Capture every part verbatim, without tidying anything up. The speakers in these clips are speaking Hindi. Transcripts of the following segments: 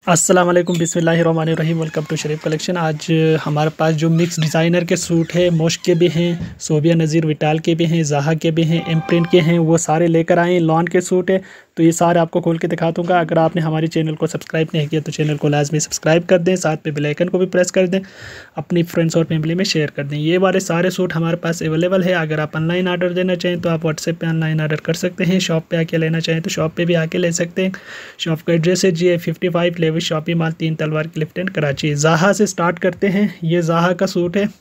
अस्सलाम वालेकुम बिस्मिल्लाहिर्रहमानिर्रहीम। Welcome to Sharif collection. आज हमारे पास जो मिक्स डिज़ाइनर के सूट है, मोश्क के भी हैं, सोबिया नज़ीर विटाल के भी हैं, ज़ाहा के भी हैं, इम्प्रिंट के हैं, वो सारे लेकर आए हैं। लॉन के सूट है तो ये सारे आपको खोल के दिखा दूँगा। अगर आपने हमारे चैनल को सब्सक्राइब नहीं किया तो चैनल को लाजमी सब्सक्राइब कर दें, साथ पे बेल आइकन को भी प्रेस कर दें, अपनी फ्रेंड्स और फैमिली में शेयर कर दें। ये वाले सारे सूट हमारे पास अवेलेबल है। अगर आप ऑनलाइन ऑर्डर देना चाहें तो आप व्हाट्सएप पे ऑनलाइन ऑर्डर कर सकते हैं। शॉप पे आके लेना चाहें तो शॉप पे भी आके ले सकते हैं। शॉप का एड्रेस है जी A fifty five Levis shopping mall, तीन तलवार की लिफ्ट एंड कराची। ज़ाहा से स्टार्ट करते हैं। ये ज़ाहा का सूट है,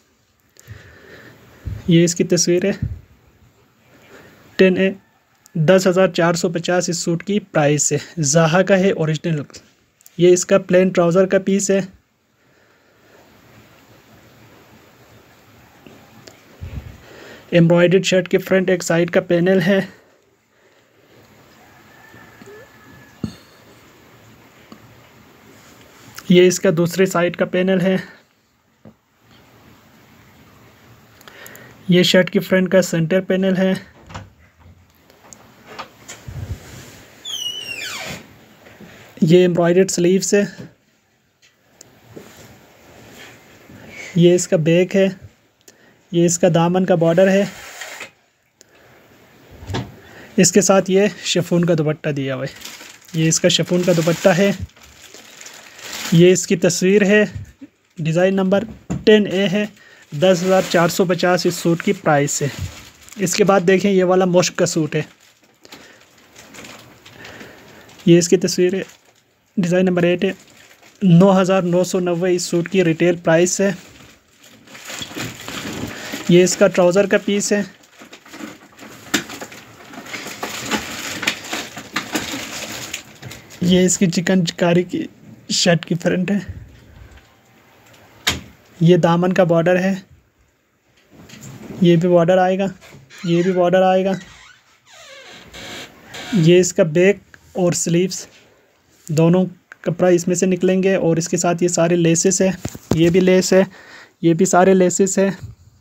ये इसकी तस्वीर है। टेन ए दस हज़ार चार सौ पचास इस सूट की प्राइस है। ज़ाहा का है ओरिजिनल। ये इसका प्लेन ट्राउज़र का पीस है। एम्ब्रॉयडर्ड शर्ट के फ्रंट एक साइड का पैनल है। ये इसका दूसरे साइड का पैनल है। ये शर्ट की फ्रंट का सेंटर पैनल है। ये एम्ब्रॉयडर्ड स्लीव्स है। ये इसका बैक है। ये इसका दामन का बॉर्डर है। इसके साथ ये शिफॉन का दुपट्टा दिया हुआ है। ये इसका शिफॉन का दुपट्टा है। ये इसकी तस्वीर है। डिज़ाइन नंबर टेन ए है। दस हज़ार चार सौ पचास इस सूट की प्राइस है। इसके बाद देखें, ये वाला मोश्क का सूट है। ये इसकी तस्वीर है। डिज़ाइन नंबर एट है। नौ हज़ार नौ सौ नब्बे इस सूट की रिटेल प्राइस है। ये इसका ट्राउज़र का पीस है। ये इसकी चिकनकारी की शर्ट की फ्रंट है। ये दामन का बॉर्डर है। ये भी बॉर्डर आएगा, ये भी बॉर्डर आएगा। ये इसका बैक और स्लीव्स दोनों कपड़ा इसमें से निकलेंगे। और इसके साथ ये सारे लेसेस है। ये भी लेस है, ये भी सारे लेसेस है।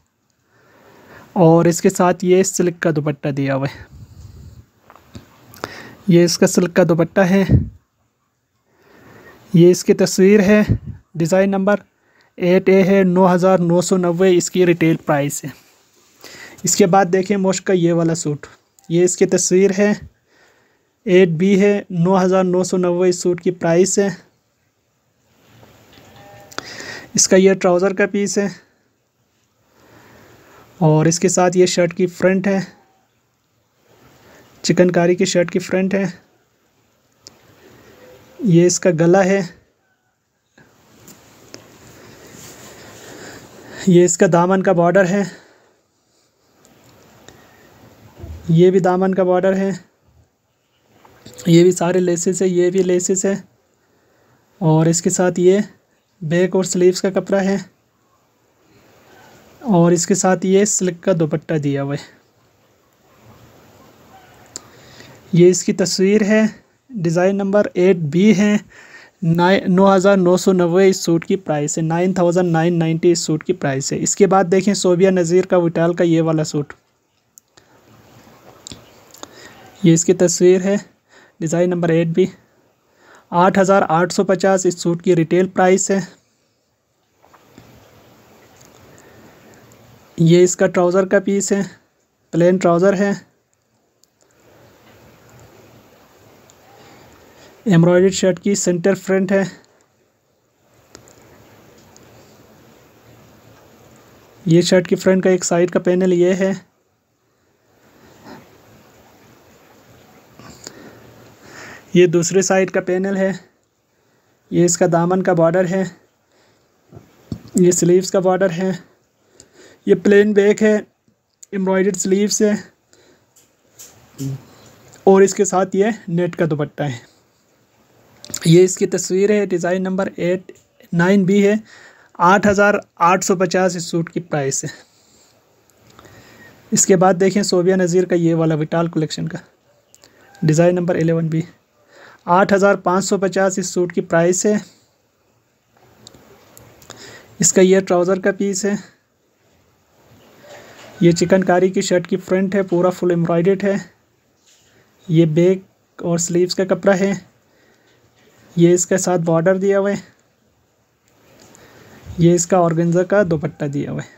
और इसके साथ ये सिल्क का दुपट्टा दिया हुआ है। ये इसका सिल्क का दुपट्टा है। ये इसकी तस्वीर है। डिज़ाइन नंबर एट ए है। नौ हज़ार नौ सौ नब्बे इसकी रिटेल प्राइस है। इसके बाद देखें मोश्क का ये वाला सूट। ये इसकी तस्वीर है। एट बी है। नौ हज़ार नौ सौ नब्बे इस सूट की प्राइस है। इसका ये ट्राउज़र का पीस है। और इसके साथ ये शर्ट की फ्रंट है। चिकनकारी की शर्ट की फ्रंट है। ये इसका गला है। ये इसका दामन का बॉर्डर है। ये भी दामन का बॉर्डर है। ये भी सारे लेसेस है। ये भी लेसेस है। और इसके साथ ये बैक और स्लीव्स का कपड़ा है। और इसके साथ ये सिल्क का दुपट्टा दिया हुआ है। ये इसकी तस्वीर है। डिज़ाइन नंबर एट बी है। नाइन नौ हज़ार नौ सौ नब्बे इस सूट की प्राइस है। नाइन थाउजेंड नाइन नाइन्टी इस सूट की प्राइस है। इसके बाद देखें सोबिया नज़ीर का विटाल का ये वाला सूट। ये इसकी तस्वीर है। Design number eight B. आठ हज़ार आठ सौ पचास इस सूट की रिटेल प्राइस है। ये इसका ट्राउज़र का पीस है। प्लेन ट्राउज़र है। एम्ब्रॉयडर्ड शर्ट की सेंटर फ्रंट है। ये शर्ट की फ्रंट का एक साइड का पैनल ये है। ये दूसरे साइड का पैनल है। ये इसका दामन का बॉर्डर है। ये स्लीव्स का बॉर्डर है। ये प्लेन बैक है। एम्ब्रॉयडर्ड स्लीव्स है। और इसके साथ ये नेट का दुपट्टा है। ये इसकी तस्वीर है। Design number eight nine B है। आठ हज़ार आठ सौ पचास इस सूट की प्राइस है। इसके बाद देखें सोबिया नज़ीर का ये वाला विटाल कलेक्शन का। Design number eleven B. आठ हज़ार पाँच सौ पचास इस सूट की प्राइस है। इसका ये ट्राउज़र का पीस है। ये चिकनकारी की शर्ट की फ्रंट है, पूरा फुल एम्ब्रॉयडर्ड है। ये बैक और स्लीव्स का कपड़ा है। ये इसके साथ बॉर्डर दिया हुआ है। ये इसका ऑर्गेन्जा का दुपट्टा दिया हुआ है।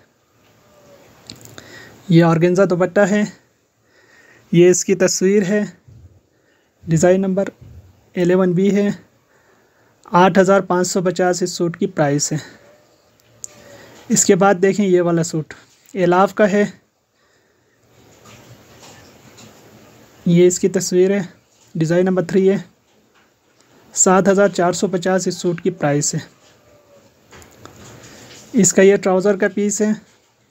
ये ऑर्गेन्जा दुपट्टा है। ये इसकी तस्वीर है। डिज़ाइन नंबर एलेवन बी है। आठ हज़ार पाँच सौ पचास इस सूट की प्राइस है। इसके बाद देखें ये वाला सूट एलाफ का है। ये इसकी तस्वीर है। डिज़ाइन नंबर थ्री है। सात हज़ार चार सौ पचास इस सूट की प्राइस है। इसका ये ट्राउज़र का पीस है।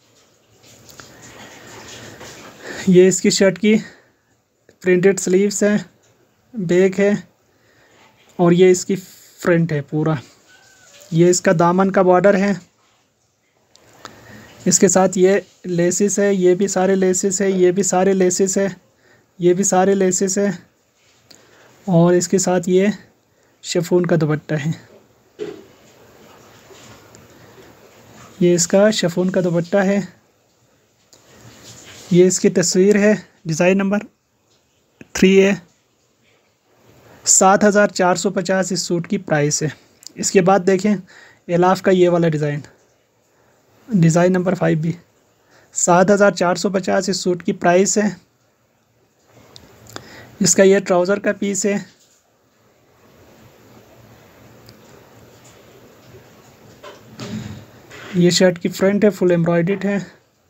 ये इसकी शर्ट की प्रिंटेड स्लीव्स है, बैक है और ये इसकी फ्रंट है पूरा। ये इसका दामन का बॉर्डर है। इसके साथ ये लेसिस है। ये भी सारे लेसिस है। ये भी सारे लेसिस है। ये भी सारे लेसिस है और इसके साथ ये शिफॉन का दुपट्टा है। ये इसका शिफॉन का दुपट्टा है। ये इसकी तस्वीर है। डिज़ाइन नंबर थ्री है। सात हज़ार चार सौ पचास इस सूट की प्राइस है। इसके बाद देखें एलाफ का ये वाला डिज़ाइन, डिज़ाइन नंबर फाइव भी। सात हज़ार चार सौ पचास इस सूट की प्राइस है। इसका ये ट्राउज़र का पीस है। ये शर्ट की फ्रंट है, फुल एम्ब्रॉयडर्ड है।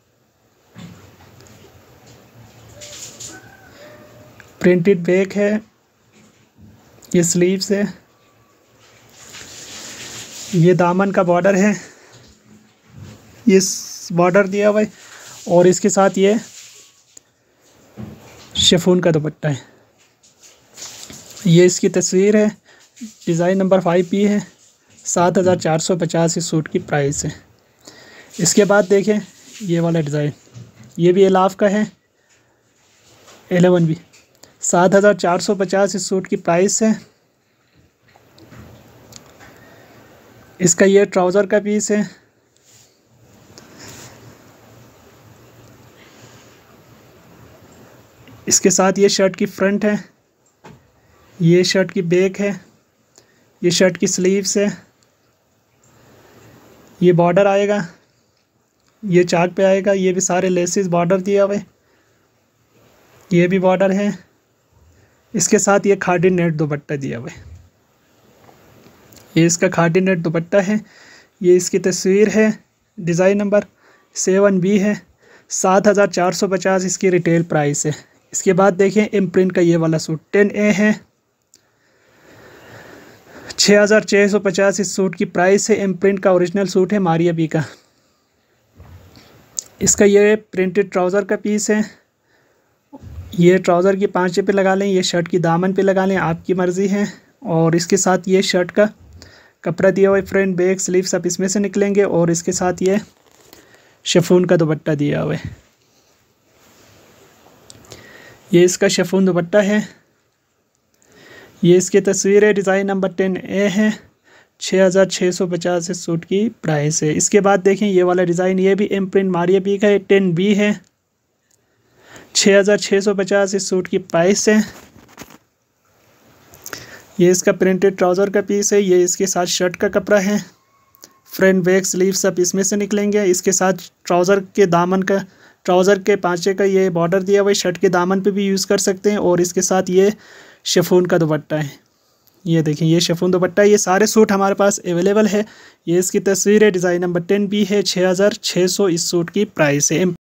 प्रिंटेड बैक है। ये स्लीव्स है। ये दामन का बॉर्डर है। ये बॉर्डर दिया हुआ है और इसके साथ ये शिफॉन का दुपट्टा है। ये इसकी तस्वीर है। डिज़ाइन नंबर फाइव पी है। सात हज़ार चार सौ पचास इस सूट की प्राइस है। इसके बाद देखें ये वाला डिज़ाइन, ये भी एलाफ का है। एलेवन भी। सात हज़ार चार सौ पचास इस सूट की प्राइस है। इसका ये ट्राउज़र का पीस है। इसके साथ ये शर्ट की फ्रंट है। ये शर्ट की बैक है। ये शर्ट की स्लीव्स है। ये बॉर्डर आएगा, ये चाक पे आएगा। ये भी सारे लेसिस बॉर्डर दिया हुआ है। ये भी बॉर्डर है। इसके साथ ये खादी नेट दुपट्टा दिया हुआ है। ये इसका खादी नेट दुपट्टा है। ये इसकी तस्वीर है। डिज़ाइन नंबर सेवन बी है। सात हज़ार चार सौ पचास इसकी रिटेल प्राइस है। इसके बाद देखें इम्प्रिंट का ये वाला सूट टेन ए है। छः हज़ार छः सौ पचास इस सूट की प्राइस है। इम्प्रिंट का ओरिजिनल सूट है मारिया बी का। इसका ये प्रिंटेड ट्राउज़र का पीस है। ये ट्राउज़र की पाँचे पे लगा लें, ये शर्ट की दामन पे लगा लें, आपकी मर्ज़ी है। और इसके साथ ये शर्ट का कपड़ा दिया हुआ है। फ्रंट बैक स्लीव सब इसमें से निकलेंगे और इसके साथ ये शिफॉन का दुपट्टा दिया हुआ है। ये इसका शिफॉन दुपट्टा है। ये इसकी तस्वीर है। डिज़ाइन नंबर टेन ए है। छः हज़ार छः सौ पचास इस सूट की प्राइस है। इसके बाद देखें ये वाला डिज़ाइन, ये भी इम्प्रिंट मारिया बी का है। टेन बी है। छः हज़ार छः सौ पचास इस सूट की प्राइस है। ये इसका प्रिंटेड ट्राउज़र का पीस है। ये इसके साथ शर्ट का कपड़ा है। फ्रंट बैक स्लीव सब इसमें से निकलेंगे। इसके साथ ट्राउज़र के दामन का, ट्राउज़र के पाँचे का ये बॉर्डर दिया हुआ है। शर्ट के दामन पे भी यूज़ कर सकते हैं। और इसके साथ ये शिफॉन का दुपट्टा है। ये देखें ये शिफॉन दुपट्टा। ये सारे सूट हमारे पास अवेलेबल है। ये इसकी तस्वीर है। डिज़ाइन नंबर टेन बी है। छः हज़ार छः सौ इस सूट की प्राइस है।